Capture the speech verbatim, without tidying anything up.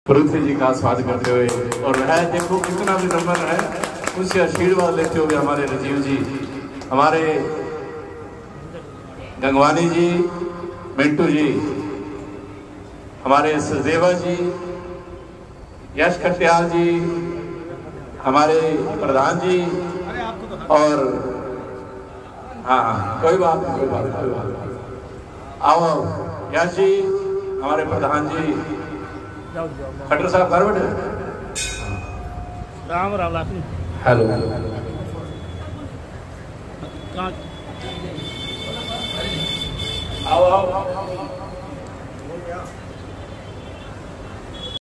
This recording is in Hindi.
पृथ्वी जी का स्वागत करते हुए, और है देखो कितना भी नंबर है उससे आशीर्वाद लेते हुए हमारे राजीव जी, हमारे गंगवानी जी, मिंटू जी, हमारे सजेवा जी, यश कटियाल जी, हमारे प्रधान जी, और हाँ हाँ कोई बात नहीं, कोई बात कोई बात आओ आओ यश जी, हमारे प्रधान जी, खट्टर साहब घर बैठे राम राम लाखनी। हेलो आओ आओ